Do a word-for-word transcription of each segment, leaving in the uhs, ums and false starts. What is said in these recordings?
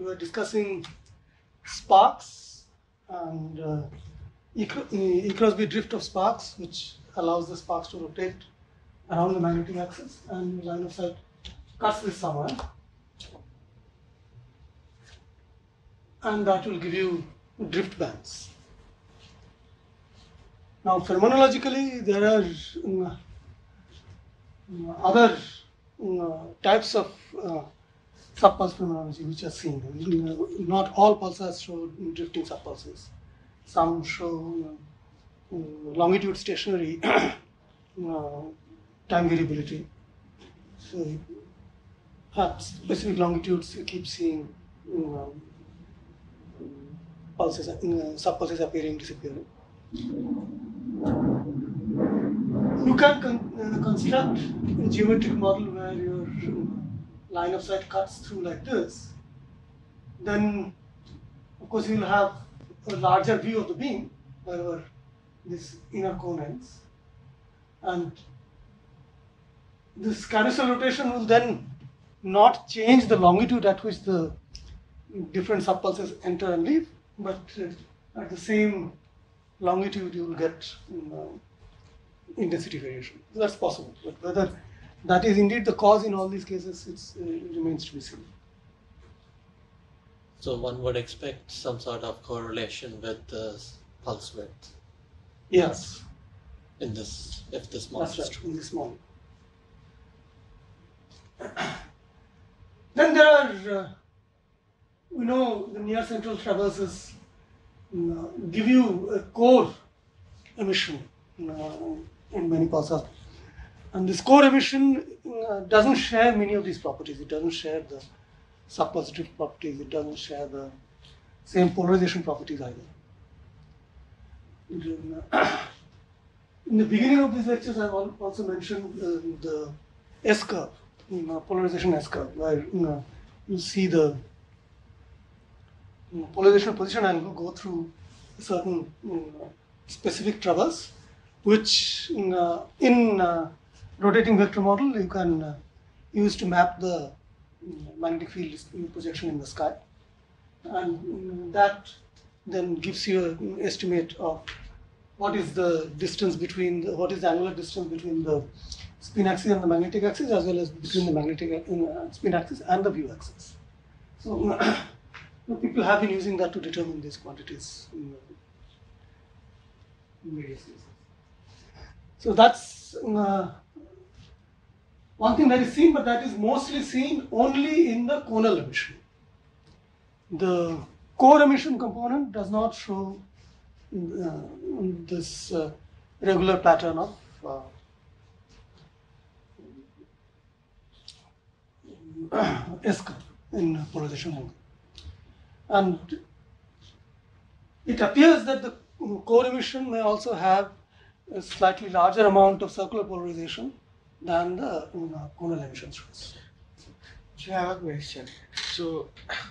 we were discussing sparks and uh, E. E Crosby drift of sparks, which allows the sparks to rotate around the magnetic axis, and line of sight cuts this somewhere, and that will give you drift bands. Now, phenomenologically, there are um, other um, types of uh, subpulse phenomenology which are seen. Not all pulsars show drifting subpulses. Some show uh, longitude stationary uh, time variability. So, at specific longitudes, you keep seeing uh, pulses, uh, subpulses appearing, disappearing. You can con uh, construct a geometric model where your line of sight cuts through like this. Then, of course, you will have a larger view of the beam wherever this inner cone ends. And this carousel rotation will then not change the longitude at which the different subpulses enter and leave, but uh, at the same longitude you will get um, intensity variation. That's possible, but whether that is indeed the cause in all these cases, it's, uh, it remains to be seen. So one would expect some sort of correlation with the pulse width. Yes. In this, if this model That's is right, true. in this model. Then there are, uh, you know, the near central traverses uh, give you a core emission uh, in many pulsars. And this core emission uh, doesn't share many of these properties. It doesn't share the subpulse drift properties. It doesn't share the same polarization properties either. In, uh, in the beginning of these lectures, I've also mentioned uh, the S curve, you know, polarization S curve, where you, know, you see the you know, polarization position angle go through a certain you know, specific traverse, which you know, in uh, rotating vector model you can uh, use to map the you know, magnetic field projection in the sky, and you know, that then gives you an estimate of what is the distance between the, what is the angular distance between the spin axis and the magnetic axis, as well as between the magnetic uh, spin axis and the view axis. So uh, people have been using that to determine these quantities in, in various cases. So that's uh, one thing that is seen, but that is mostly seen only in the conal emission. The core emission component does not show uh, this uh, regular pattern of uh, S curve in polarization angle. And it appears that the core emission may also have a slightly larger amount of circular polarization than the you know, conal emission shows. So I have a question. So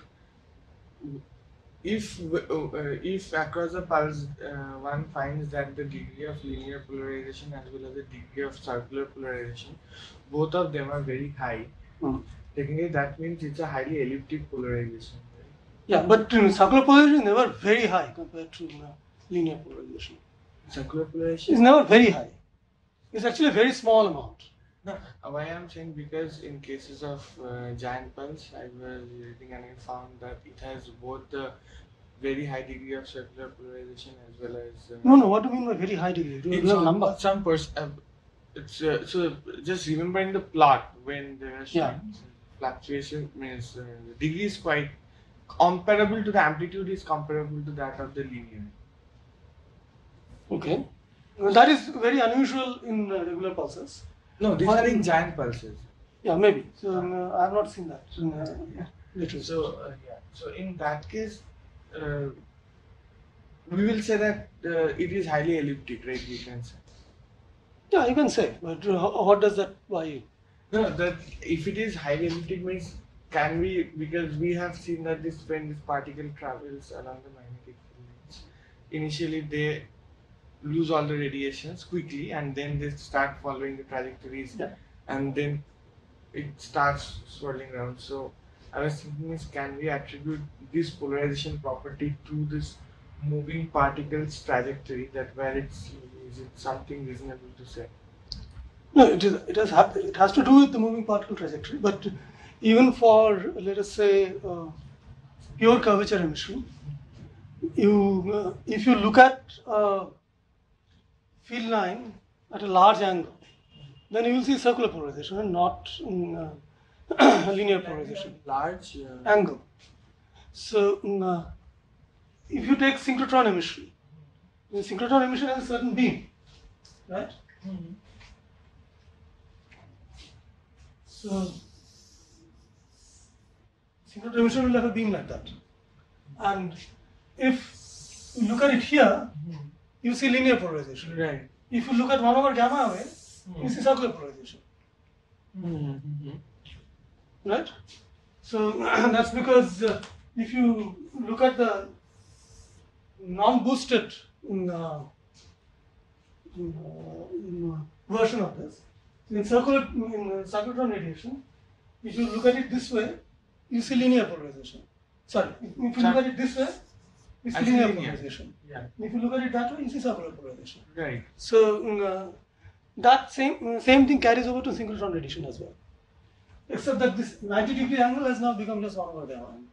if uh, if across the pulse uh, one finds that the degree of linear polarization as well as the degree of circular polarization, both of them are very high, Mm. technically that means it's a highly elliptic polarization. Right? Yeah, but uh, circular polarization is never very high compared to uh, linear polarization. Circular polarization? It's never very high. It's actually a very small amount. No, why I'm saying because in cases of uh, giant pulse, I was reading and I found that it has both the very high degree of circular polarization as well as. Uh, No, no. What do you mean by very high degree? Do you it's have a number? Some person. Uh, it's uh, so just remembering the plot when there are Yeah. fluctuation means uh, the degree is quite comparable to the amplitude is comparable to that of the linear. Okay. Well, that is very unusual in uh, regular pulses. No, these Or are in- in giant pulses. Yeah, maybe. So uh, I have not seen that in uh, literature. So uh, yeah, so in that case, uh, we will say that uh, it is highly elliptic, right? We can say. Yeah, you can say. But uh, how- what does that buy you? No, that if it is highly elliptic means can we, because we have seen that this when this particle travels along the magnetic field, initially they lose all the radiations quickly and then they start following the trajectories Yeah. and then it starts swirling around. So I was thinking is, can we attribute this polarization property to this moving particle's trajectory, that where it's, is it something reasonable to say? No, it is. It has happened. It has to do with the moving particle trajectory. But even for, let us say, uh, pure curvature emission, you uh, if you look at a field line at a large angle, then you will see circular polarization and not mm, uh, linear polarization. Large uh, Angle. So mm, uh, if you take synchrotron emission, the synchrotron emission has a certain beam, right? mm-hmm. So synchrotron emission will have a beam like that, and if you look at it here, you see linear polarization. Right. If you look at one over gamma away, you see circular polarization. Mm-hmm. Right? So that's because uh, if you look at the non-boosted in, uh, in, uh, in, uh, version of this, in circular in uh, cyclotron radiation, if you look at it this way, you see linear polarization. Sorry, if, if you look at it this way, you see I see linear linear. polarization. Yeah. If you look at it that way, you see circular polarization. Right. So mm, uh, that same same thing carries over to synchrotron radiation as well, except that this ninety degree angle has now become just one over gamma angle.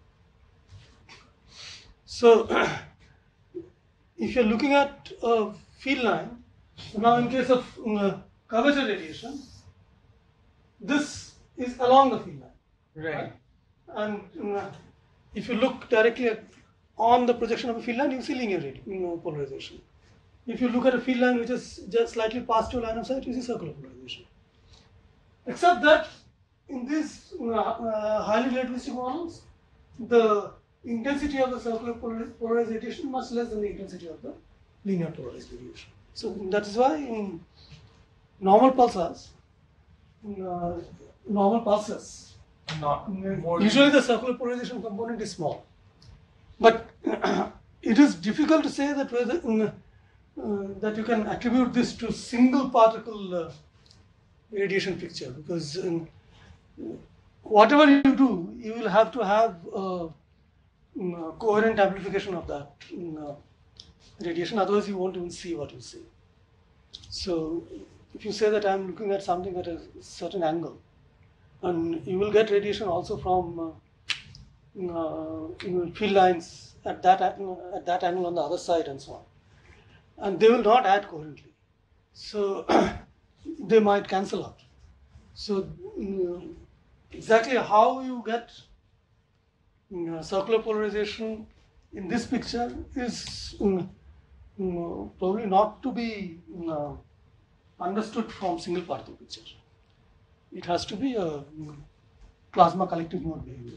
So if you're looking at a field line, so now in case of uh, curvature radiation, this is along the field line. Right. And uh, if you look directly at, on the projection of a field line, you see linear radi- you know, polarization. If you look at a field line which is just slightly past your line of sight, you see circular polarization. Except that in these uh, uh, highly relativistic models, the intensity of the circular polar- polarized radiation is much less than the intensity of the linear polarized radiation. So that is why in normal pulsars, in, uh, normal pulses, Not more usually the circular polarization component is small. But it is difficult to say that whether uh, uh, that you can attribute this to single particle uh, radiation picture, because um, whatever you do, you will have to have uh, um, uh, coherent amplification of that um, uh, radiation, otherwise you won't even see what you see. So if you say that I am looking at something at a certain angle, and you will get radiation also from uh, uh, you know, field lines at that uh, at that angle on the other side and so on, and they will not add coherently, so they might cancel out. So um, exactly how you get you know, circular polarization in this picture is um, you know, probably not to be you know, understood from single particle picture. It has to be a plasma collective mode behavior.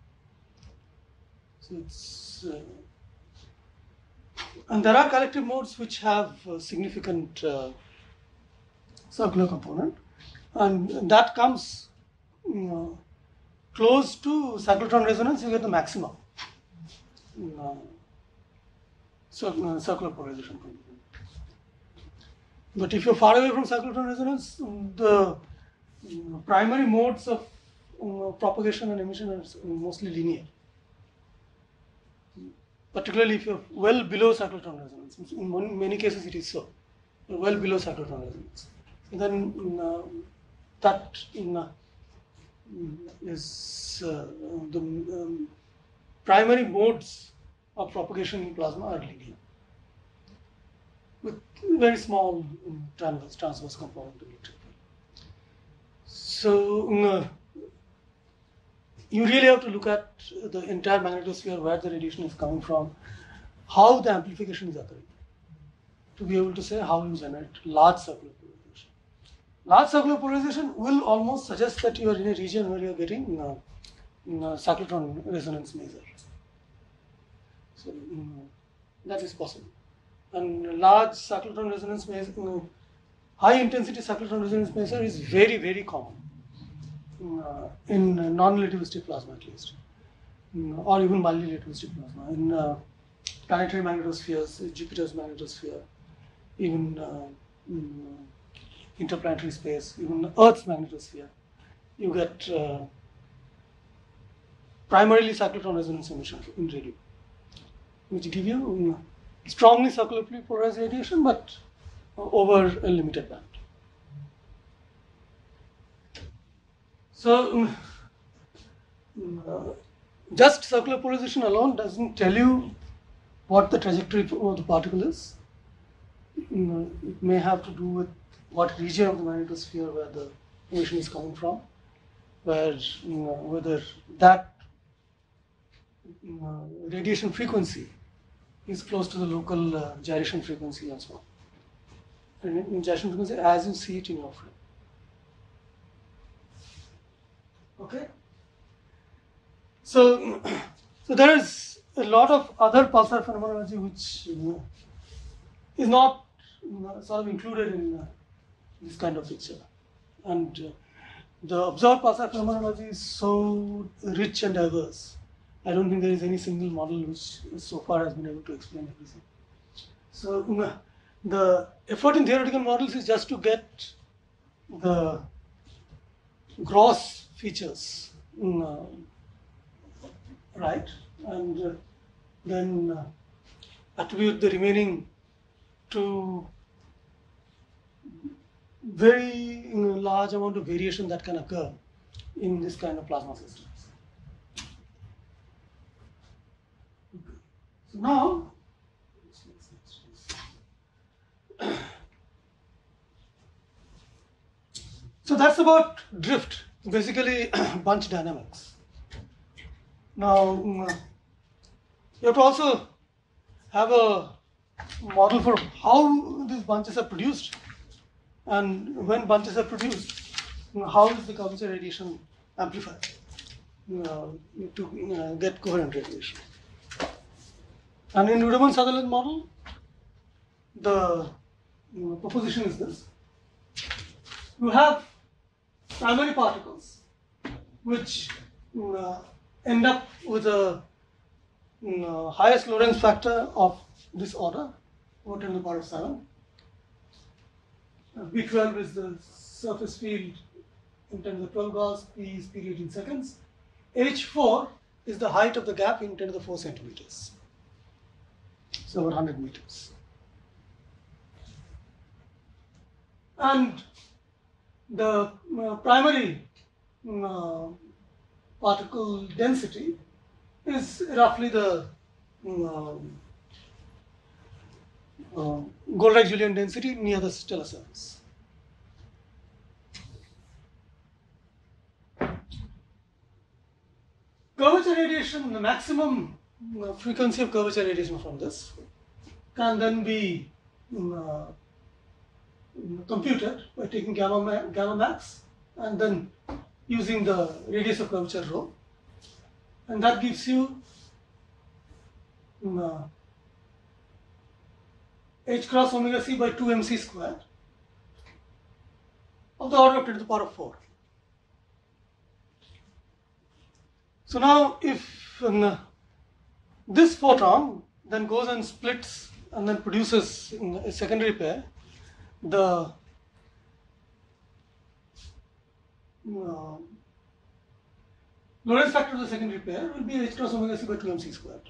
So it's uh, and there are collective modes which have a significant uh, circular component, and that comes you know, close to cyclotron resonance. You get the maximum uh, cir- circular polarization component. But if you're far away from cyclotron resonance, the you know, primary modes of uh, propagation and emission are mostly linear. Particularly if you're well below cyclotron resonance. In mon- many cases it is so. You're well below cyclotron resonance. Then uh, that uh, is uh, the um, primary modes of propagation in plasma are linear, with very small um, transverse, transverse component to electric field. So uh, you really have to look at the entire magnetosphere, where the radiation is coming from, how the amplification is occurring, to be able to say how you generate large circular polarization. Large circular polarization will almost suggest that you are in a region where you are getting uh, uh, cyclotron resonance measure. So um, that is possible. And large cyclotron resonance measure, uh, high intensity cyclotron resonance measure is very, very common uh, in uh, non-relativistic plasma at least, uh, or even mildly relativistic plasma. In uh, planetary magnetospheres, Jupiter's magnetosphere, even uh, in, uh, interplanetary space, even Earth's magnetosphere, you get uh, primarily cyclotron resonance emission in radio, which give you um, strongly circularly polarized radiation, but uh, over a limited band. So, um, uh, just circular polarization alone doesn't tell you what the trajectory of the particle is. Um, it may have to do with what region of the magnetosphere where the emission is coming from, where you know, whether that you know, radiation frequency is close to the local uh, gyration frequency and so on. And in gyration frequency as you see it in your frame. Okay? So, so there is a lot of other pulsar phenomenology which you know, is not you know, sort of included in uh, this kind of picture. And uh, the observed pulsar phenomenology is so rich and diverse. I don't think there is any single model which so far has been able to explain everything. So uh, the effort in theoretical models is just to get the gross features uh, right, and uh, then uh, attribute the remaining to very you know, large amount of variation that can occur in this kind of plasma systems. So now, so that's about drift, basically bunch dynamics. Now, um, you have to also have a model for how these bunches are produced, and when bunches are produced, you know, how is the curvature radiation amplified you know, to you know, get coherent radiation. And in Rudolph-Sutherland model, the you know, proposition is this. You have primary particles which you know, end up with a you know, highest Lorentz factor of this order, over ten to the power of seven. B twelve is the surface field in ten to the twelve Gauss, P is period in seconds. H four is the height of the gap in ten to the four centimeters. So over one hundred meters. And the uh, primary uh, particle density is roughly the uh, uh, Goldreich-Julian density near the stellar surface. Curvature radiation, the maximum uh, frequency of curvature radiation from this can then be uh, computed by taking gamma, ma gamma max and then using the radius of curvature rho, and that gives you uh, h cross omega c by two m c squared of the order of ten to the power of four. So now if um, this photon then goes and splits and then produces a secondary pair, the uh, Lorentz factor of the secondary pair will be h cross omega c by two m c squared.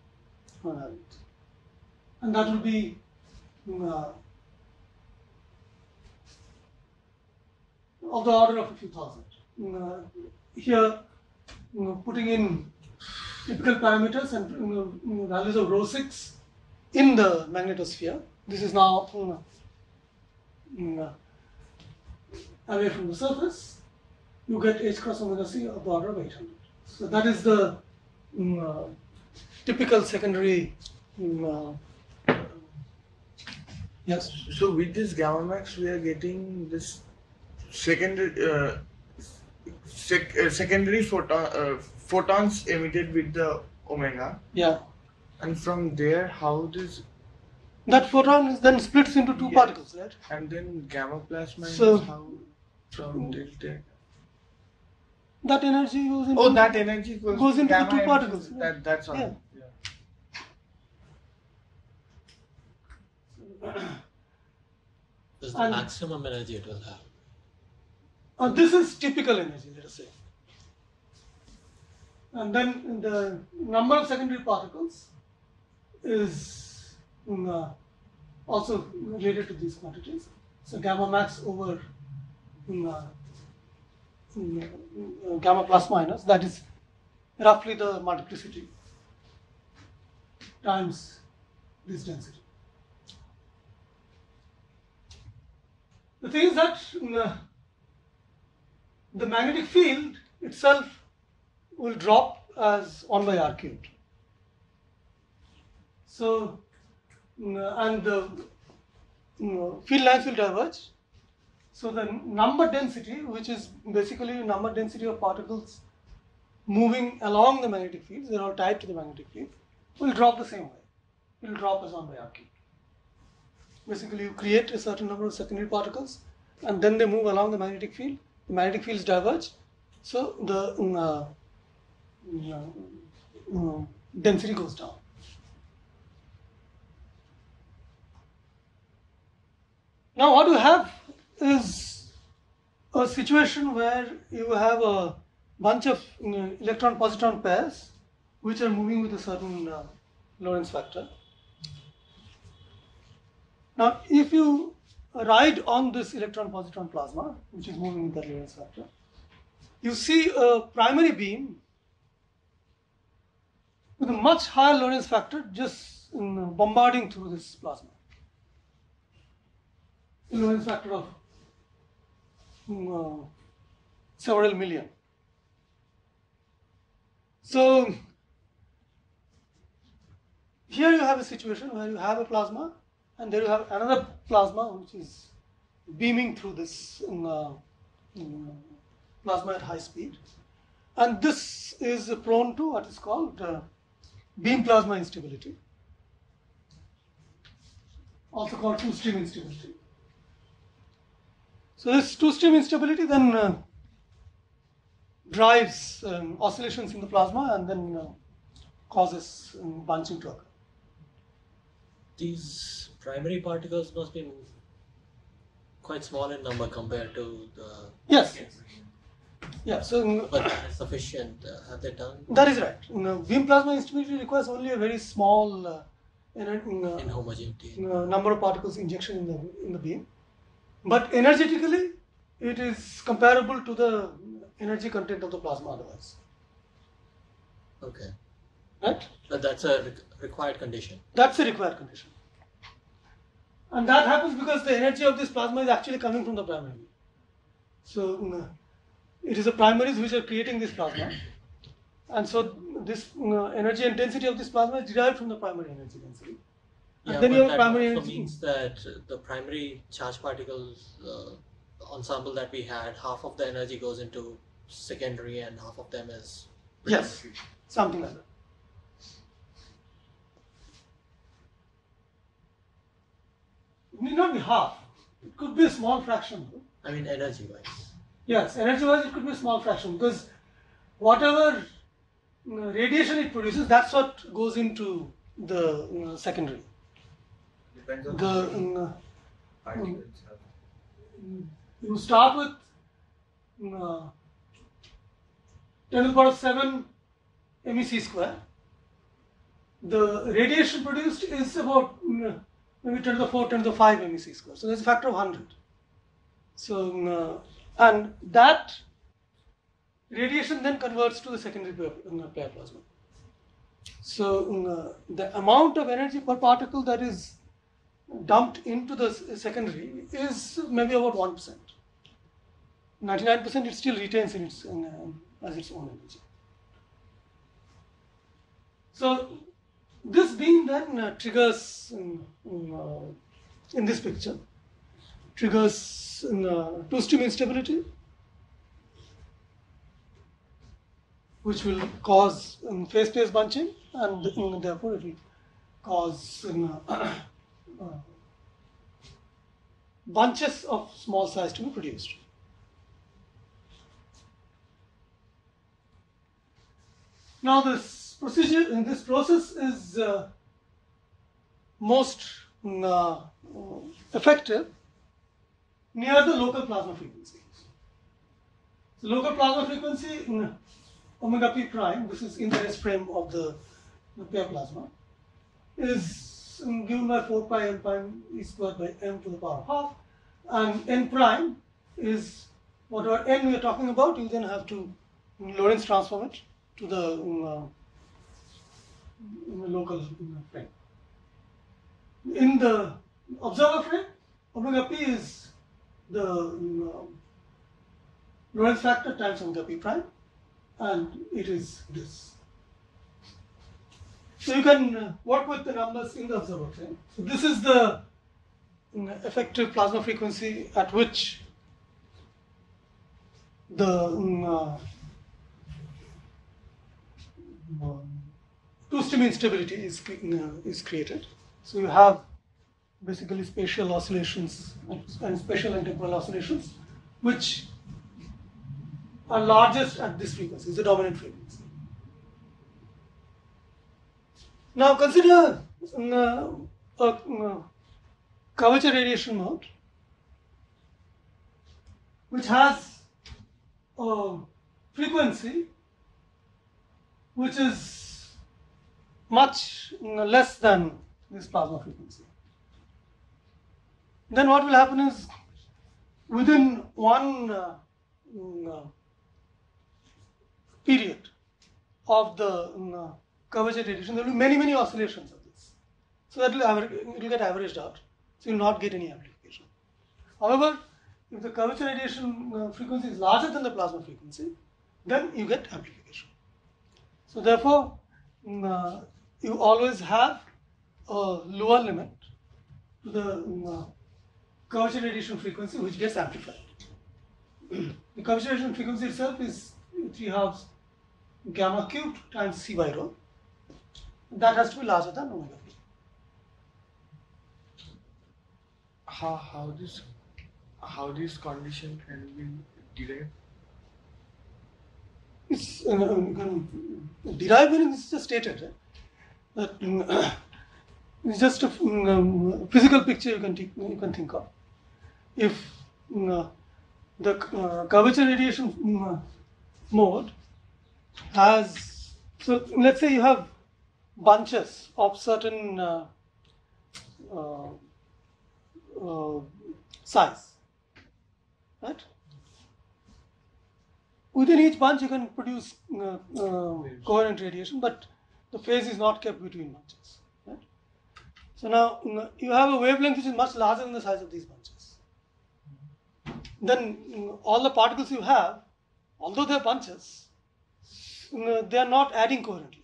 And that will be uh, of the order of a few thousand. Uh, here, you know, putting in typical parameters and you know, values of rho six in the magnetosphere. This is now you know, away from the surface. You get h cross omega c of the order of eight hundred. So that is the uh, typical secondary. Uh, yes. So with this gamma max, we are getting this secondary uh, sec uh, secondary photon uh, photons emitted with the omega. Yeah. And from there, how this that photon is then splits into two yes. particles, right? And then gamma plasma So, is how from delta. That energy goes into Oh, that energy goes, goes into the gamma two emission. particles. That that's all. Yeah. This is the And- maximum energy it will have. Uh, this is typical energy, let us say. and then the number of secondary particles is mm, uh, also related to these quantities. So gamma max over mm, uh, mm, uh, gamma plus minus, that is roughly the multiplicity times this density. The thing is that mm, uh, the magnetic field itself will drop as one by r cubed. So, mm, and the mm, field lines will diverge. So the number density, which is basically number density of particles moving along the magnetic field, they are all tied to the magnetic field, will drop the same way. It will drop as one by r cubed. Basically, you create a certain number of secondary particles, and then they move along the magnetic field. The magnetic fields diverge, so the uh, uh, uh, density goes down. Now, what you have is a situation where you have a bunch of uh, electron-positron pairs which are moving with a certain uh, Lorentz factor. Now, if you ride on this electron-positron plasma, which is moving with that Lorentz factor, you see a primary beam with a much higher Lorentz factor just um, bombarding through this plasma. A Lorentz factor of um, uh, several million. So, here you have a situation where you have a plasma, and there you have another plasma which is beaming through this um, uh, um, plasma at high speed. And this is prone to what is called uh, beam plasma instability, also called two-stream instability. So this two-stream instability then uh, drives um, oscillations in the plasma and then uh, causes um, bunching to occur. These primary particles must be quite small in number compared to the. Yes. Yeah. So. Um, but that is sufficient. Uh, have they done? That is right. You know, beam plasma instability requires only a very small uh, ener- uh, inhomogeneity. uh, number of particles injection in the in the beam, but energetically, it is comparable to the energy content of the plasma otherwise. Okay. Right? But that's a re- required condition. That's a required condition. And that happens because the energy of this plasma is actually coming from the primary. So, uh, it is the primaries which are creating this plasma. And so, this uh, energy intensity of this plasma is derived from the primary energy density. And Yeah, then but you have that primary also energy. means that the primary charge particles uh, ensemble that we had, half of the energy goes into secondary and half of them is. Yes, something like that. It need not be half. It could be a small fraction. I mean, energy wise. Yes, energy-wise it could be a small fraction because whatever uh, radiation it produces, that's what goes into the uh, secondary. Depends on The the uh, particle itself. you start with uh, ten to the power seven M E C square. The radiation produced is about uh, maybe ten to the four, ten to the five M E C square. So there's a factor of one hundred. So uh, and that radiation then converts to the secondary pair, uh, pair plasma. So uh, the amount of energy per particle that is dumped into the s- secondary is maybe about one percent. ninety-nine percent it still retains in its, in, uh, as its own energy. So this beam then uh, triggers um, um, uh, in this picture, triggers um, uh, two-stream instability, which will cause um, phase-space bunching, and um, therefore it will cause um, uh, uh, bunches of small size to be produced. Now this procedure, in this process is uh, most um, uh, effective near the local plasma frequency. So local plasma frequency um, omega p prime, this is in the rest frame of the nuclear plasma, is given by four pi n prime e squared by m to the power half, and n prime is whatever n we are talking about. You then have to Lorentz transform it to the um, uh, local um, frame. In the observer frame, omega p is the um, uh, Lorentz factor times omega p prime, and it is this. So you can uh, work with the numbers in the observer frame. So this is the um, effective plasma frequency at which the um, uh, um, two-stream instability is, uh, is created. So you have basically spatial oscillations and, and spatial and temporal oscillations, which are largest at this frequency, is the dominant frequency. Now consider uh, a uh, curvature radiation mode which has a frequency which is much uh, less than this plasma frequency. Then what will happen is, within one uh, uh, period of the uh, curvature radiation, there will be many, many oscillations of this. So that will aver- it will get averaged out. So you will not get any amplification. However, if the curvature radiation uh, frequency is larger than the plasma frequency, then you get amplification. So therefore, uh, you always have a lower limit to the uh, curvature radiation frequency which gets amplified. The curvature radiation frequency itself is three halves gamma cubed times c by rho. That has to be larger than omega p. How how this how this condition can be derived? It's uh, um, derived meaning it's just stated, right? That um, it's just a um, physical picture you can take, you can think of. If um, the uh, curvature radiation um, mode has, so let's say you have bunches of certain uh, uh, uh, size, right? Within each bunch you can produce uh, uh, coherent radiation, but the phase is not kept between bunches, right? So now uh, you have a wavelength which is much larger than the size of these bunches. Then uh, all the particles you have, although they are bunches, uh, they are not adding coherently.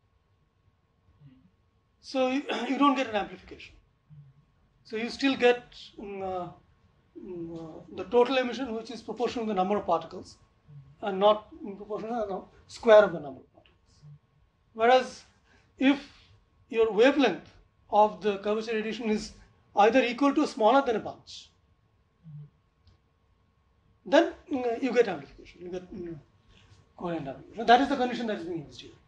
So you, you don't get an amplification. So you still get um, uh, um, uh, the total emission, which is proportional to the number of particles, and not proportional to the square of the number of particles. Whereas if your wavelength of the curvature radiation is either equal to or smaller than a bunch, then uh, you get amplification, you get uh, coherent amplification. That is the condition that is being used here.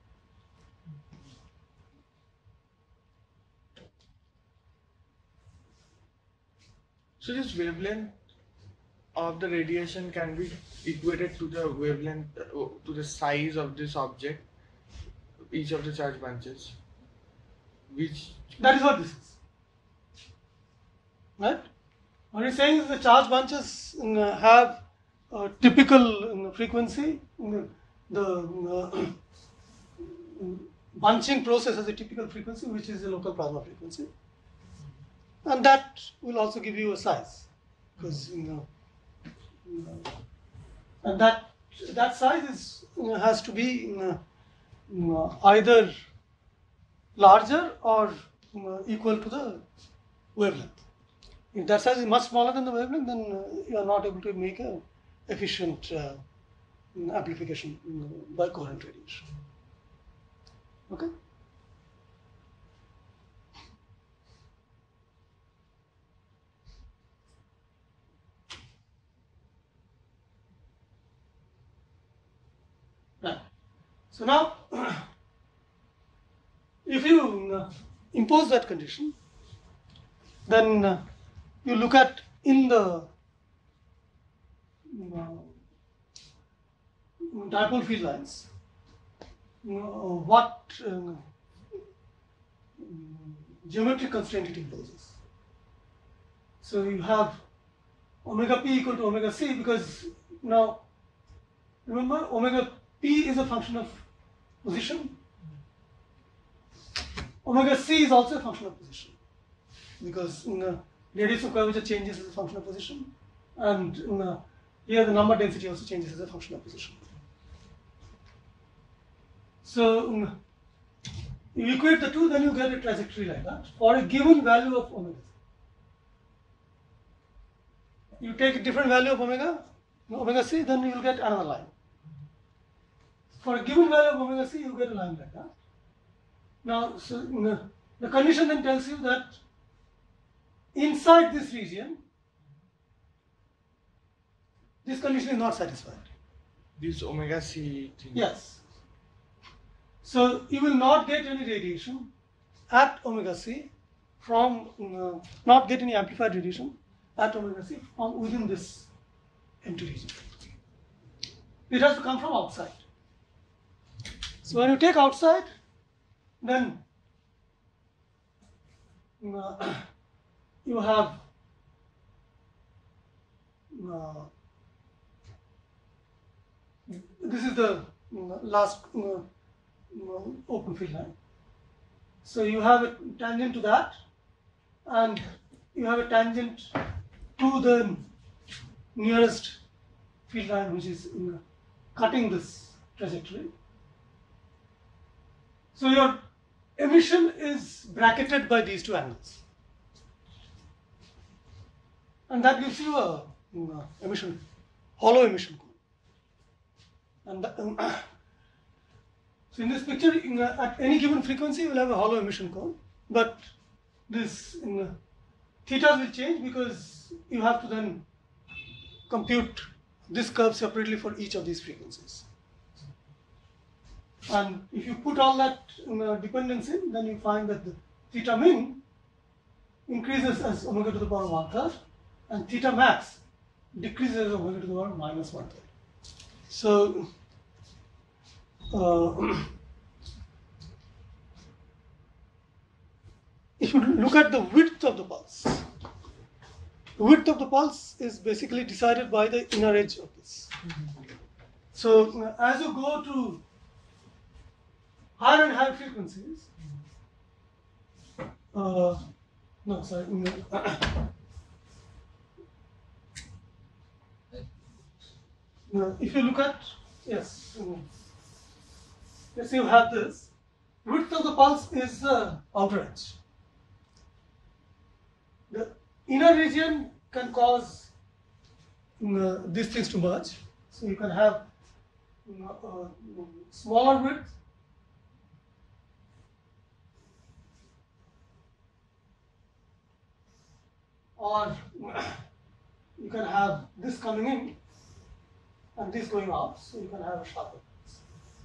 So this wavelength of the radiation can be equated to the wavelength, uh, to the size of this object, each of the charge bunches, which That is what this is. Right? What he's saying is the charge bunches uh, have a typical uh, frequency. Uh, the uh, bunching process has a typical frequency, which is the local plasma frequency. And that will also give you a size. Because, you know, uh, and that that size is, uh, has to be uh, uh, either larger or uh, equal to the wavelength. If that size is much smaller than the wavelength, then uh, you are not able to make a efficient uh, amplification uh, by coherent radiation. Okay? Right. So now, if you uh, impose that condition, then uh, you look at in the uh, dipole field lines, uh, what uh, geometric constraint it imposes. So you have omega p equal to omega c, because now remember omega p is a function of position. Omega c is also a function of position, because in the radius of curvature changes as a function of position, and in the, here the number density also changes as a function of position. So um, you equate the two, then you get a trajectory like that for a given value of omega. You take a different value of omega, omega c, then you will get another line. For a given value of omega c, you get a line like that. Now, so, um, the condition then tells you that inside this region, this condition is not satisfied. This omega c thing. Yes. So you will not get any radiation at omega c from, uh, not get any amplified radiation at omega c from within this empty region. It has to come from outside. So when you take outside, then uh, you have uh, this is the uh, last uh, open field line. So you have a tangent to that, and you have a tangent to the nearest field line, which is uh, cutting this trajectory. So your emission is bracketed by these two angles, and that gives you a uh, emission, hollow emission cone. And the, um, so in this picture, in, uh, at any given frequency, you will have a hollow emission cone, but this in, uh, theta will change because you have to then compute this curve separately for each of these frequencies. And if you put all that uh, dependence in, then you find that the theta min increases as omega to the power one third, and theta max decreases as omega to the power minus one third. So, uh, if you look at the width of the pulse, the width of the pulse is basically decided by the inner edge of this. So, uh, as you go to higher and higher frequencies, uh, no, sorry, no, if you look at, yes, let's say you have this, width of the pulse is the outer edge. The inner region can cause uh, these things to merge, so you can have uh, uh, smaller width, or you can have this coming in and this going out, so you can have a sharper pulse.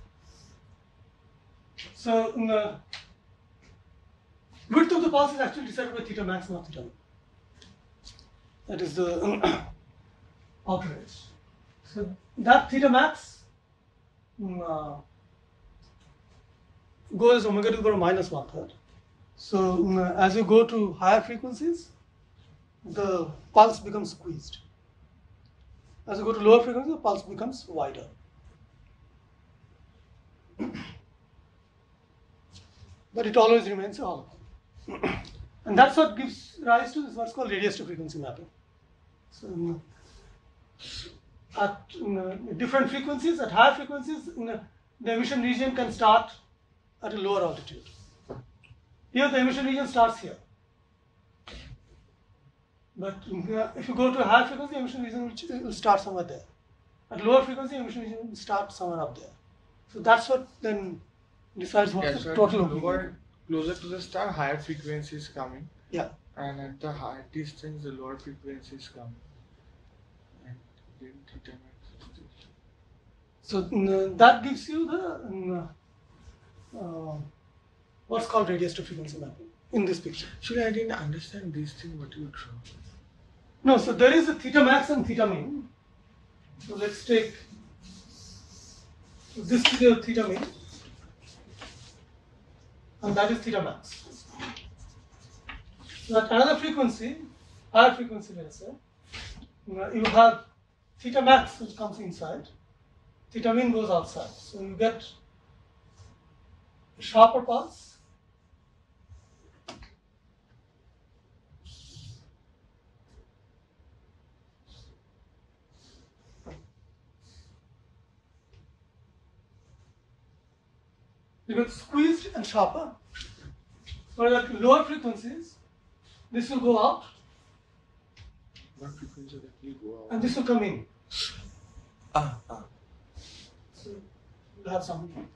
So the width of the pulse is actually decided by theta max, not theta min. That is the outer edge. So that theta max uh, goes omega to the power minus one third. So uh, as you go to higher frequencies, the pulse becomes squeezed. As you go to lower frequencies, the pulse becomes wider. But it always remains hollow. And that's what gives rise to this what's called radius to frequency mapping. So um, at um, different frequencies, at higher frequencies, um, the emission region can start at a lower altitude. Here the emission region starts here. But uh, if you go to a higher frequency, emission region will, will start somewhere there. At lower frequency, emission region will start somewhere up there. So that's what then decides what Yeah, the so total at of lower, closer to the star, higher frequencies coming, Yeah. and at the high distance, the lower frequencies coming. And then theta max. So uh, that gives you the uh, uh, what's called radius to frequency mapping in this picture. Actually, I didn't understand this thing what you draw. No, so there is a theta max and theta min. So let's take So this is your theta main, and that is theta max. So at another frequency, higher frequency, let us say, you have theta max which comes inside, theta min goes outside. So you get a sharper pulse. You get squeezed and sharper. But at lower frequencies, this will go out. What frequency that will go out? And this will come in. Ah, ah. So you have something.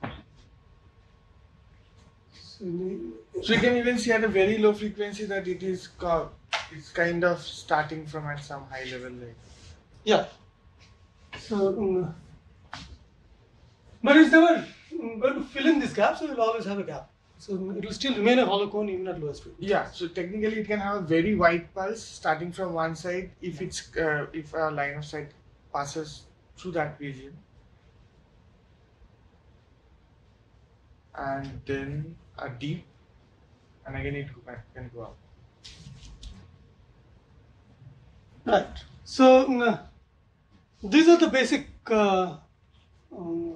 So, So you can even see at a very low frequency that it is co- it's kind of starting from at some high level, like. yeah. So, um, but it's never um, going to fill in this gap, so it will always have a gap. So it will still remain a hollow cone even at lowest frequency. Yeah, so technically it can have a very wide pulse starting from one side if it's uh, if a line of sight passes through that region, and then a deep, and again it go back, can go up. Right. So um, these are the basic uh, um,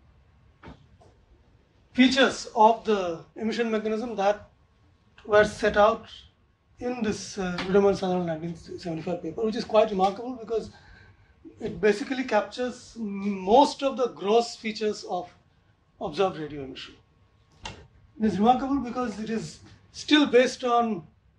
features of the emission mechanism that were set out in this uh, Ruderman-Sutherland nineteen seventy-five paper, which is quite remarkable because it basically captures most of the gross features of observed radio emission. It is remarkable because it is still based on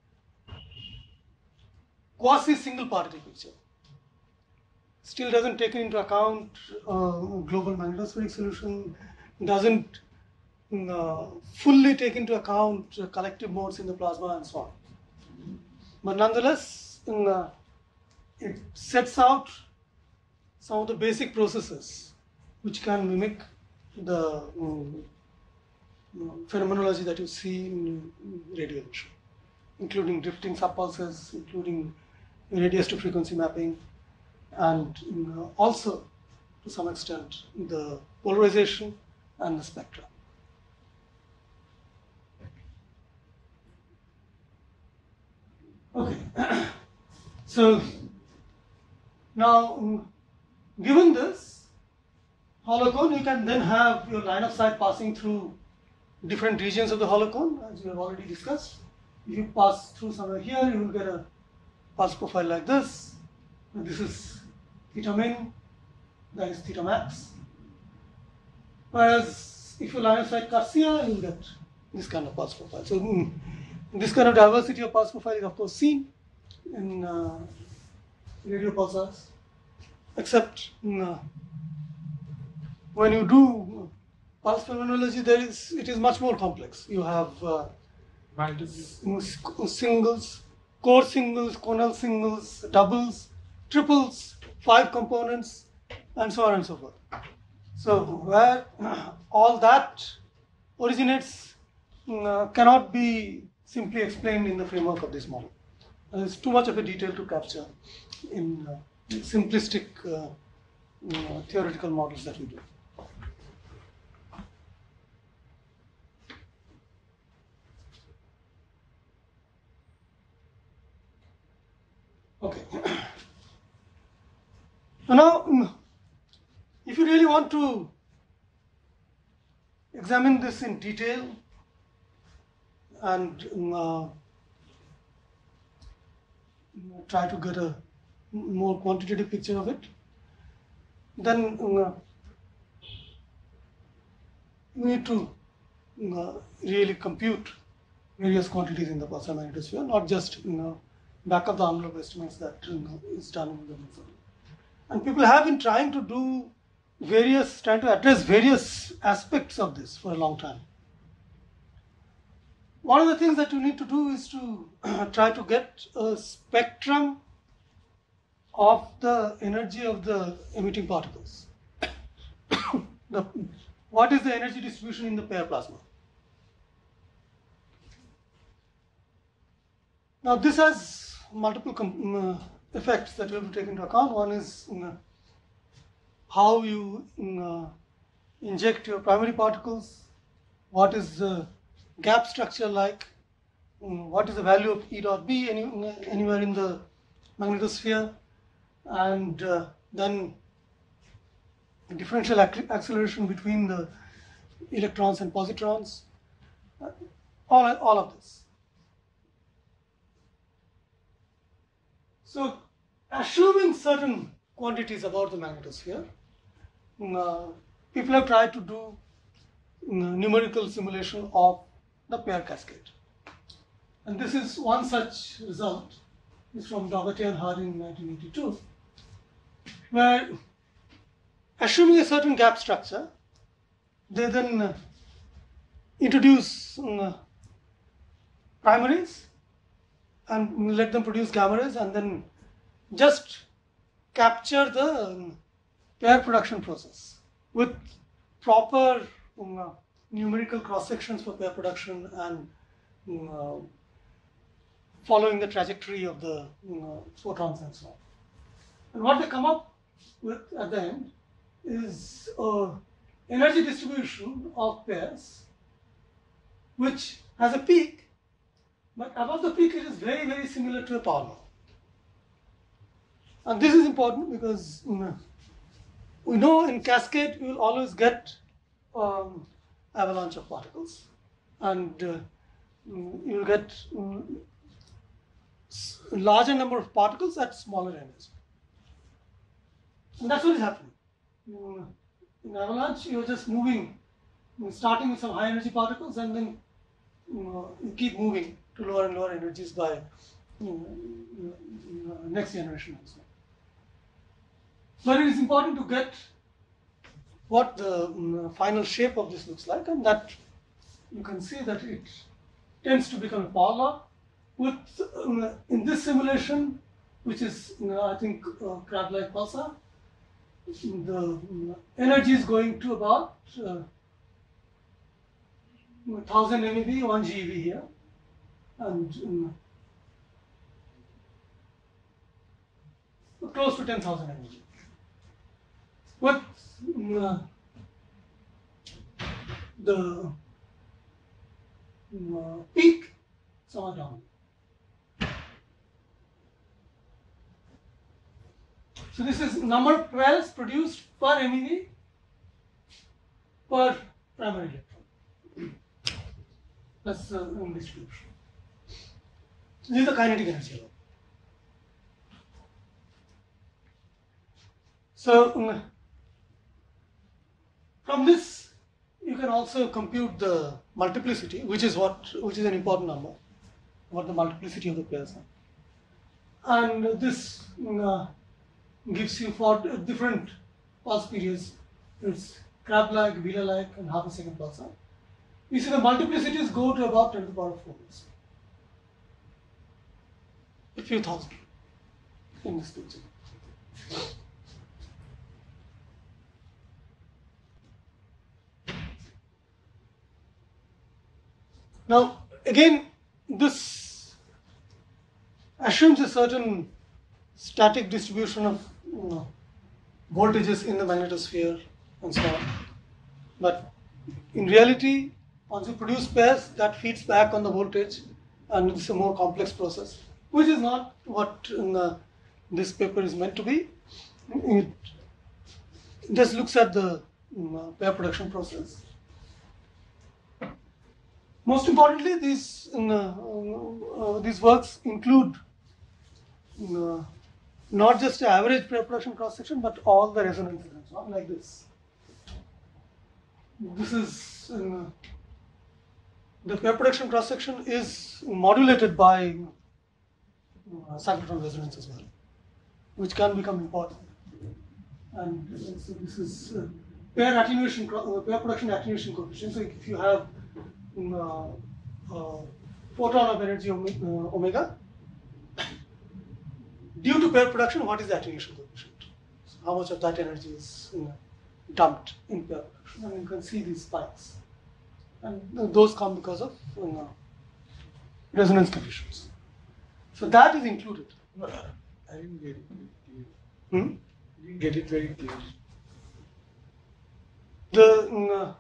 quasi-single particle picture. Still doesn't take into account uh, global magnetospheric solution, doesn't uh, fully take into account uh, collective modes in the plasma and so on. But nonetheless, uh, it sets out some of the basic processes which can mimic the um, phenomenology that you see in radio emission, including drifting subpulses, including radius to frequency mapping, and you know, also to some extent the polarization and the spectra. Okay, so now um, given this hollow cone, you can then have your line of sight passing through different regions of the hollow cone, as we have already discussed. If you pass through somewhere here, you will get a pulse profile like this. And this is theta min, that is theta max. Whereas if you line of sight cuts here, you will get this kind of pulse profile. So mm, this kind of diversity of pulse profile is of course seen in uh, radio pulsars, except mm, uh, when you do pulse phenomenology, there is it is much more complex. You have uh, singles, core singles, conal singles, doubles, triples, five components, and so on and so forth. So where uh, all that originates uh, cannot be simply explained in the framework of this model. Uh, it's too much of a detail to capture in uh, simplistic uh, uh, theoretical models that we do. Okay. So now, if you really want to examine this in detail and uh, try to get a more quantitative picture of it, then uh, you need to uh, really compute various quantities in the pulsar magnetosphere, not just you know, back of the envelope estimates that you know, is done in the method. And people have been trying to do various, trying to address various aspects of this for a long time. One of the things that you need to do is to uh, try to get a spectrum of the energy of the emitting particles. the, what is the energy distribution in the pair plasma? Now this has multiple uh, effects that you have to take into account. One is uh, how you uh, inject your primary particles, what is the gap structure like, mm, what is the value of E dot B any, anywhere in the magnetosphere, and uh, then differential ac acceleration between the electrons and positrons, uh, all, all of this. So, assuming certain quantities about the magnetosphere, uh, people have tried to do uh, numerical simulation of the pair cascade. And this is one such result, is from Dougherty and Harding in nineteen eighty-two, where assuming a certain gap structure, they then uh, introduce uh, primaries and let them produce gamma rays, and then just capture the um, pair production process with proper um, uh, numerical cross sections for pair production and um, uh, following the trajectory of the um, uh, photons and so on. And what they come up with at the end is uh, energy distribution of pairs which has a peak, but above the peak it is very, very similar to a power law. And this is important because um, we know in cascade you will always get um, avalanche of particles, and uh, you will get um, larger number of particles at smaller energy. And that's what is happening. Um, in avalanche, you are just moving, starting with some high energy particles, and then um, you keep moving to lower and lower energies by um, next generation and so on. But it is important to get what the um, final shape of this looks like, and that you can see that it tends to become a power law with, um, in this simulation, which is, you know, I think, uh, crab-like pulsar, the um, energy is going to about uh, one thousand MeV, one GeV here, and um, close to ten thousand MeV. With um, uh, the um, uh, peak somewhere down. So this is number of pairs produced per MeV per primary electron. That's the uh, distribution. This is the kinetic energy law. So um, from this you can also compute the multiplicity, which is what which is an important number, what the multiplicity of the pairs are. And this uh, gives you for different pulse periods, it's crab-like, Wheeler-like, and half a second pulsar. You see the multiplicities go to about ten to the power of four, a few thousand in this picture. Now, again, this assumes a certain static distribution of, you know, voltages in the magnetosphere and so on. But in reality, once you produce pairs, that feeds back on the voltage, and it's a more complex process, which is not what in the, this paper is meant to be. It just looks at the you know, pair production process. Most importantly, these uh, uh, these works include uh, not just the average pair production cross section, but all the resonances and so on, like this. This is uh, the pair production cross section is modulated by uh, cyclotron resonance as well, which can become important. And uh, so this is uh, pair attenuation, uh, pair production attenuation coefficient. So if you have uh, uh, photon of energy omega, due to pair production, what is the attenuation coefficient? So how much of that energy is you know, dumped in pair production? And you can see these spikes. And those come because of you know, resonance coefficients. So that is included. No, I didn't get it very clear. Hmm? I didn't get it very clear. The mm, uh,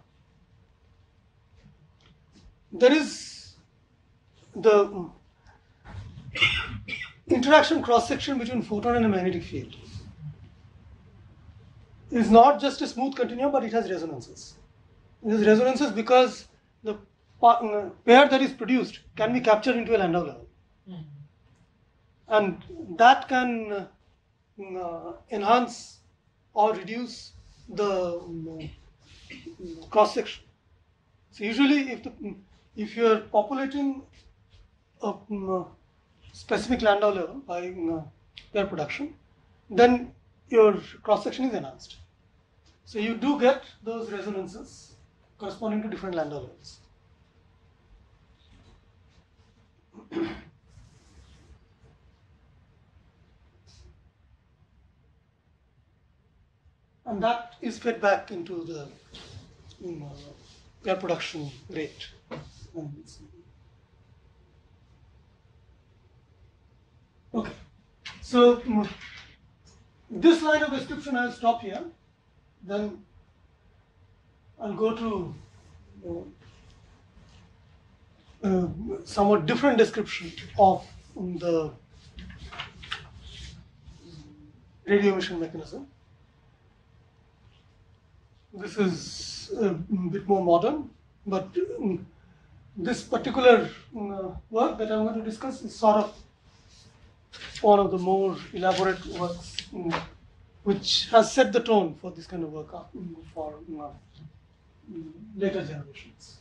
there is the mm, interaction cross section between photon and a magnetic field. Is not just a smooth continuum, but it has resonances. It has resonances because the pa- mm, pair that is produced can be captured into a Landau level, and that can uh, mm, uh, enhance or reduce the mm, cross section. So usually, if the if you are populating a mm, specific Landau level by mm, pair production, then your cross section is enhanced. So you do get those resonances corresponding to different Landau levels. And that is fed back into the um, uh, pair production rate. Okay, so um, this line of description I'll stop here. Then I'll go to uh, uh, somewhat different description of um, the radio emission mechanism. This is a bit more modern, but um, this particular uh, work that I'm going to discuss is sort of one of the more elaborate works um, which has set the tone for this kind of work uh, for uh, later generations.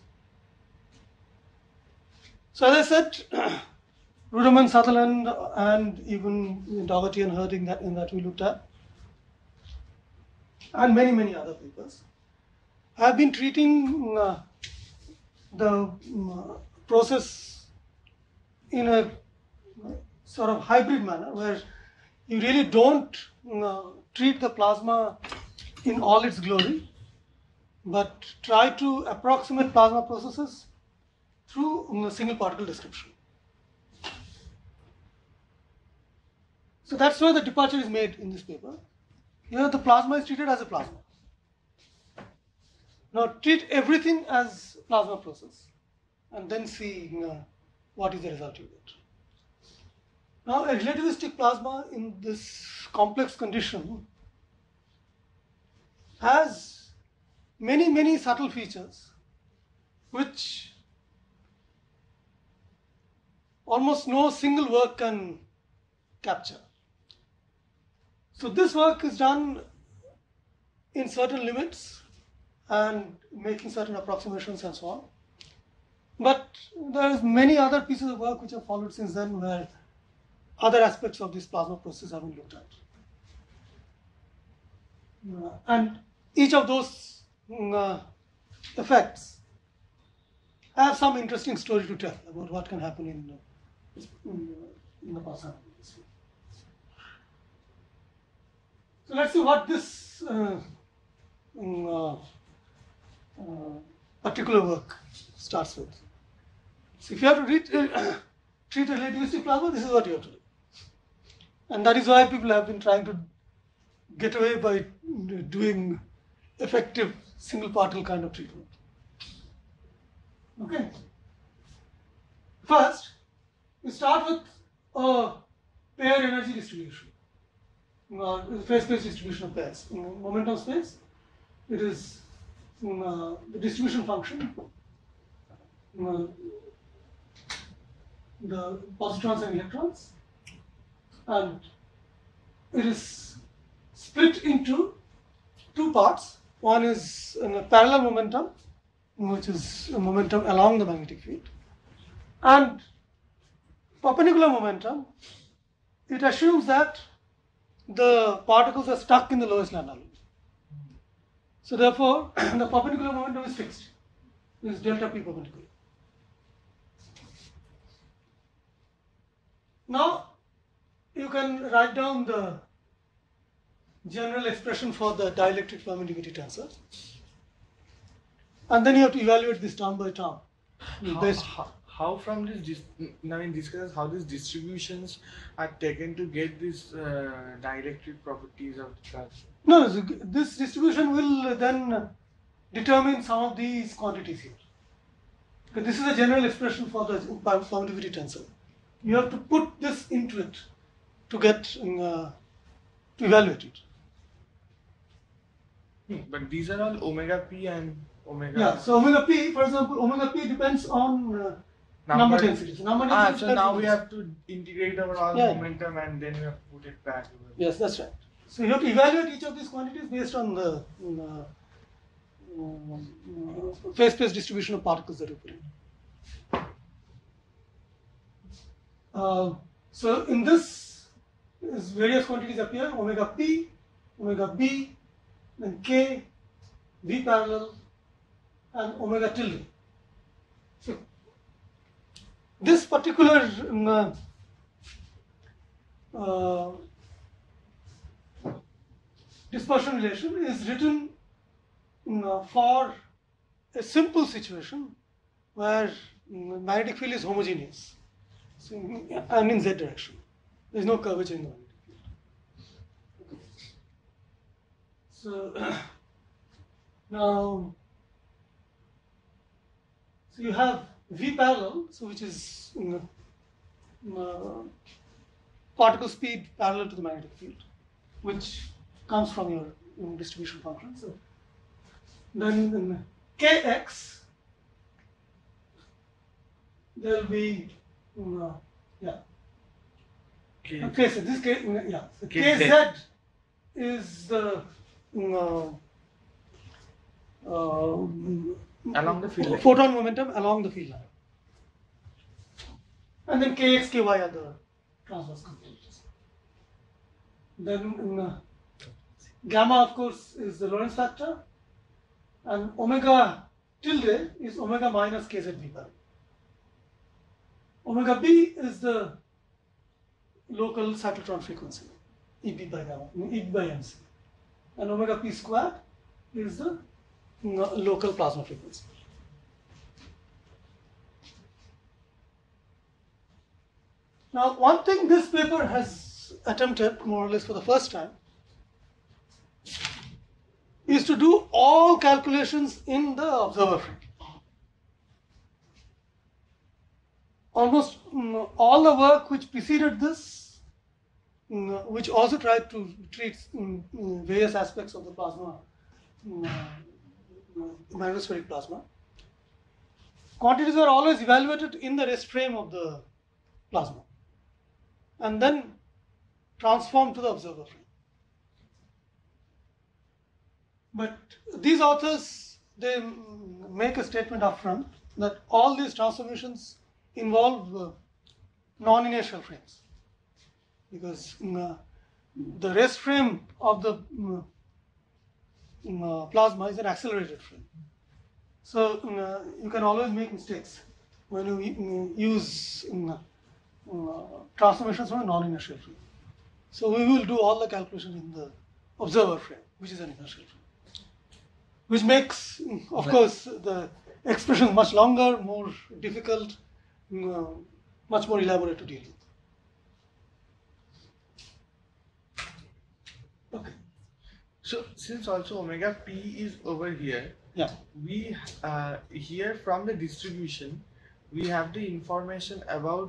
So as I said, Ruderman, Sutherland, and even Dougherty and Herding that, in that we looked at, and many, many other papers, have been treating uh, the um, process in a sort of hybrid manner, where you really don't uh, treat the plasma in all its glory, but try to approximate plasma processes through um, a single particle description. So that's why the departure is made in this paper. Here the plasma is treated as a plasma. Now treat everything as plasma process and then see uh, what is the result you get. Now a relativistic plasma in this complex condition has many, many subtle features which almost no single work can capture. So this work is done in certain limits and making certain approximations and so on. But there is many other pieces of work which have followed since then where other aspects of this plasma process have been looked at. Uh, and each of those uh, effects have some interesting story to tell about what can happen in, uh, in, uh, in the plasma. So let's see what this uh, uh, uh, particular work starts with. So if you have to read, uh, treat a relativistic plasma, this is what you have to do. And that is why people have been trying to get away by doing effective single particle kind of treatment. Okay. First, we start with a pair energy distribution. Uh, phase-space distribution of pairs. In momentum space, it is uh, the distribution function, uh, the positrons and electrons, and it is split into two parts. One is in a parallel momentum, which is a momentum along the magnetic field, and perpendicular momentum. It assumes that the particles are stuck in the lowest Landau limit. So therefore, the perpendicular momentum is fixed. This is delta p perpendicular. Now, you can write down the general expression for the dielectric permittivity tensor, and then you have to evaluate this term by term. How, Based how, how from this, dis- now in discuss how these distributions are taken to get these uh, dielectric properties of the charge? No, so this distribution will then determine some of these quantities here. Because this is a general expression for the permittivity tensor. You have to put this into it to get uh, to evaluate it. Hmm, But these are all omega p and omega. Yeah. So omega p, for example, omega p depends on uh, number densities. Number Ah, densities so depends now on we this. have to integrate our all Yeah. momentum and then we have to put it back. over. Yes, that's right. So you have to evaluate each of these quantities based on the uh, uh, phase space distribution of particles that you put in. Uh, so in this, is various quantities appear: omega p, omega b, then k, v parallel, and omega tilde. So this particular uh, uh, dispersion relation is written uh, for a simple situation where mm, magnetic field is homogeneous, so, and in z direction. There is no curvature in the magnetic field. So now, so you have v parallel, so which is mm, uh, particle speed parallel to the magnetic field, which comes from your you know, distribution function. So then in kx, there will be uh, yeah. Okay. Okay, so this k yeah. So Kz. kz is the uh, uh, Along the field line. photon momentum along the field line, and then kx ky are the transverse components. Then uh, gamma, of course, is the Lorentz factor, and omega tilde is omega minus kz v bar. Omega b is the local cyclotron frequency, E b by gamma, E b by mc, and omega p squared is the uh, local plasma frequency. Now, one thing this paper has attempted, more or less for the first time, is to do all calculations in the observer frame. Almost mm, all the work which preceded this, mm, which also tried to treat mm, mm, various aspects of the plasma, mm, uh, magnetospheric plasma, quantities are always evaluated in the rest frame of the plasma and then transformed to the observer frame. But these authors, they mm, make a statement up front that all these transformations involve uh, non-inertial frames, because mm, uh, the rest frame of the mm, mm, uh, plasma is an accelerated frame. So mm, uh, you can always make mistakes when you mm, use mm, uh, transformations from a non-inertial frame. So we will do all the calculations in the observer frame, which is an inertial frame, which makes, mm, of course, the expression much longer, more difficult, mm, uh, much more elaborate to deal with. Okay. So since also omega p is over here, Yeah. we uh, here from the distribution we have the information about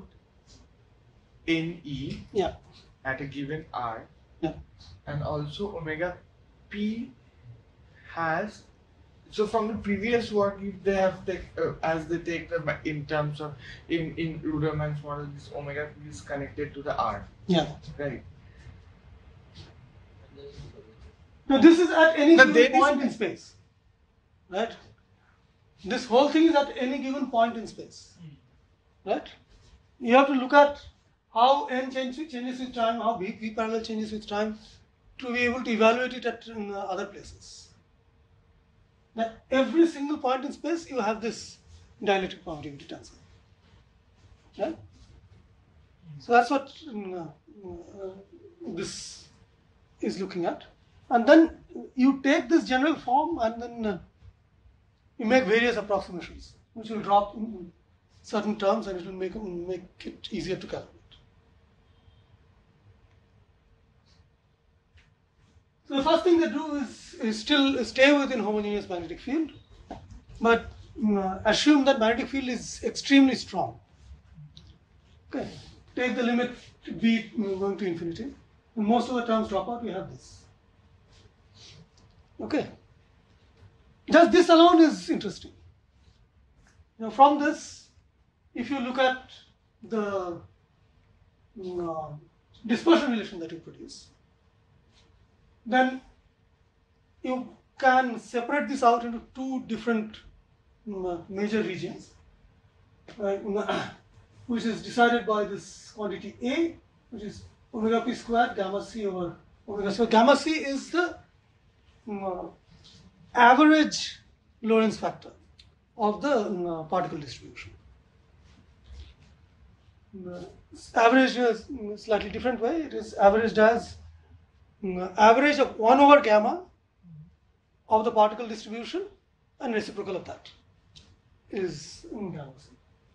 Ne Yeah. at a given r, Yeah. and also omega p has. So from the previous work, if they have take, uh, as they take the ma- in terms of in in Ruderman's model, this omega p is connected to the r, Yeah. right? Now this is at any Now given there is- point in space, right? This whole thing is at any given point in space, right? You have to look at how n changes, changes with time, how v, v parallel changes with time, to be able to evaluate it at um, other places. At every single point in space, you have this dielectric permittivity tensor, right? So that's what um, uh, this is looking at. And then you take this general form and then uh, you make various approximations, which will drop in certain terms and it will make, make it easier to calculate. So the first thing they do is is still stay within homogeneous magnetic field, but uh, assume that magnetic field is extremely strong. Okay, take the limit b going to infinity, and most of the terms drop out. We have this. Okay, just this alone is interesting. Now, from this, if you look at the uh, dispersion relation that you produce, then you can separate this out into two different uh, major regions, right, which is decided by this quantity A, which is omega p squared gamma c over omega squared. Gamma c is the uh, average Lorentz factor of the uh, particle distribution. Uh, average in a slightly different way. It is averaged as uh, average of one over gamma of the particle distribution and reciprocal of that is gamma c.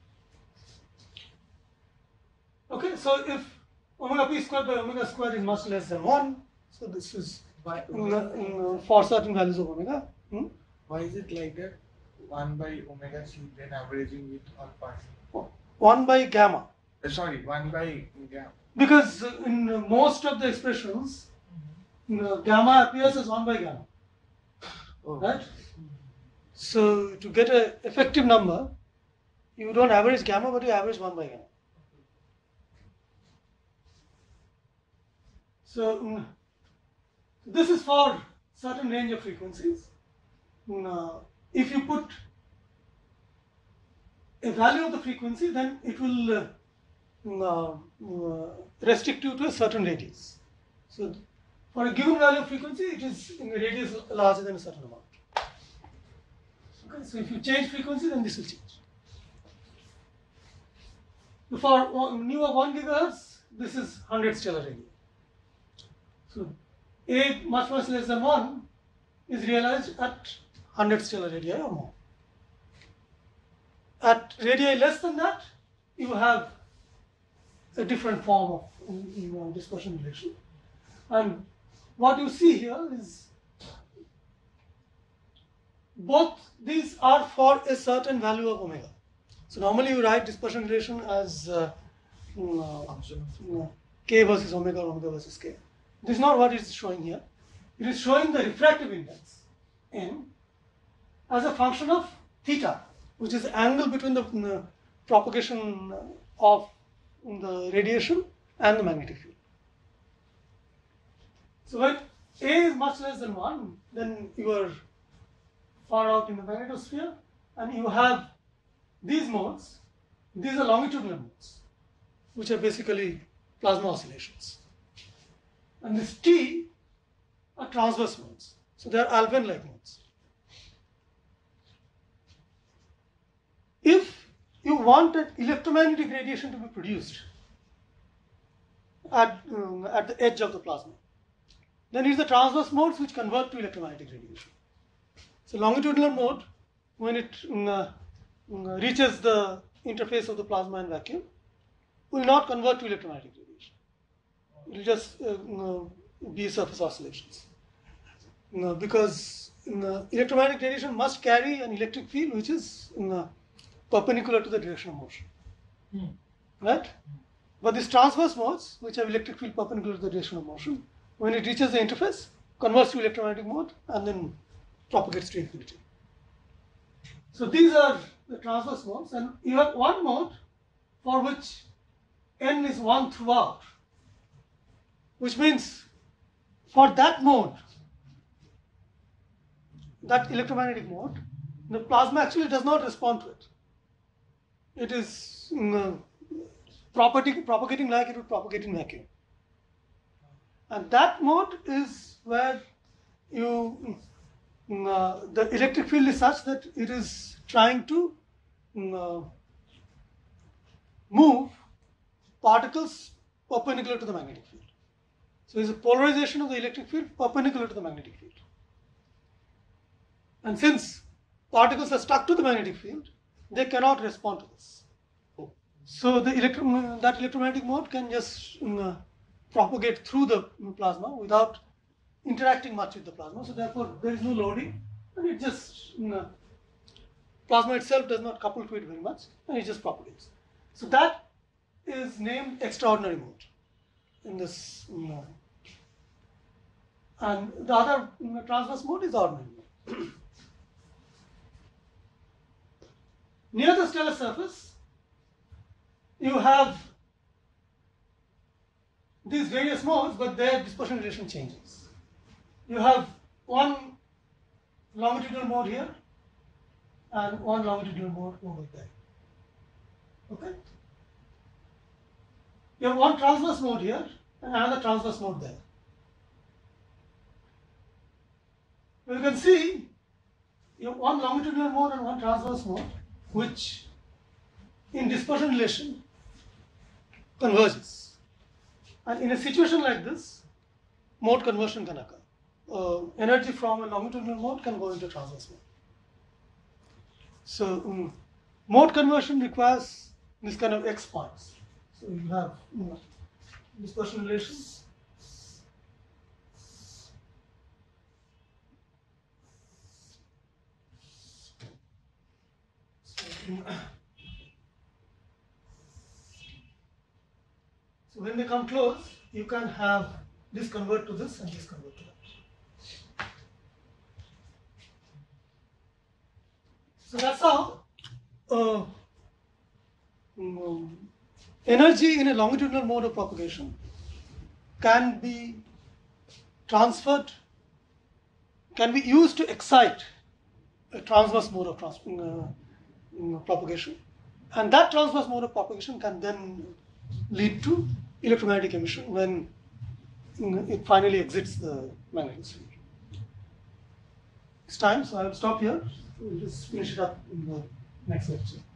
Okay, so if omega p squared by omega squared is much less than one, so this is Why, uh, for certain values of omega. Hmm? why is it like that? one by omega c, then averaging with all parts. one by gamma. Uh, sorry, one by gamma. Because uh, in uh, most of the expressions, uh, gamma appears as one by gamma. Oh. Right? So to get an effective number, you don't average gamma, but you average one by gamma. So mm, this is for certain range of frequencies. Mm, uh, if you put a value of the frequency, then it will uh, mm, uh, restrict you to a certain radius. So for a given value of frequency, it is in a radius larger than a certain amount. Okay, so if you change frequency, then this will change. For one, nu of one gigahertz, this is one hundred stellar radii. So A much much less than one is realized at one hundred stellar radii or more. At radii less than that, you have a different form of you know, dispersion relation. And what you see here is both these are for a certain value of omega. So normally you write dispersion relation as uh, uh, uh, k versus omega or omega versus k. This is not what it is showing here. It is showing the refractive index n as a function of theta, which is the angle between the uh, propagation of the radiation and the magnetic field. So when A is much less than one, then you are far out in the magnetosphere and you have these modes. These are longitudinal modes, which are basically plasma oscillations. And this T are transverse modes. So they are Alfvén-like modes. If you want an electromagnetic radiation to be produced at, um, at the edge of the plasma, then it is the transverse modes which convert to electromagnetic radiation. So longitudinal mode, when it um, uh, um, reaches the interface of the plasma and vacuum, will not convert to electromagnetic radiation. It will just uh, um, uh, be surface oscillations. Um, uh, because um, uh, electromagnetic radiation must carry an electric field which is um, uh, perpendicular to the direction of motion. Hmm. Right? But these transverse modes, which have electric field perpendicular to the direction of motion, when it reaches the interface, converts to electromagnetic mode and then propagates to infinity. So these are the transverse modes, and you have one mode for which n is one throughout, which means for that mode, that electromagnetic mode, the plasma actually does not respond to it. It is mm, propagating, propagating like it would propagate in vacuum. And that mode is where you, mm, uh, the electric field is such that it is trying to mm, uh, move particles perpendicular to the magnetic field. So it's a polarization of the electric field perpendicular to the magnetic field. And since particles are stuck to the magnetic field, they cannot respond to this. So the electro that electromagnetic mode can just uh, propagate through the plasma without interacting much with the plasma, so therefore there is no loading, and it just, you know, plasma itself does not couple to it very much, and it just propagates. So that is named extraordinary mode in this, you know, and the other, you know, transverse mode is ordinary mode. Near the stellar surface, you have these various modes, but their dispersion relation changes. You have one longitudinal mode here and one longitudinal mode over there. Okay? You have one transverse mode here and another transverse mode there. You can see you have one longitudinal mode and one transverse mode, which in dispersion relation converges. And in a situation like this, mode conversion can occur. Uh, energy from a longitudinal mode can go into transverse mode. So um, mode conversion requires this kind of X points. So you have, you know, dispersion relations. So when they come close, you can have this convert to this and this convert to that. So that's how uh, um, energy in a longitudinal mode of propagation can be transferred, can be used to excite a transverse mode of trans uh, propagation, and that transverse mode of propagation can then lead to electromagnetic emission when it finally exits the magnetic sphere. It's time, so I will stop here. We'll just finish it up in the next lecture.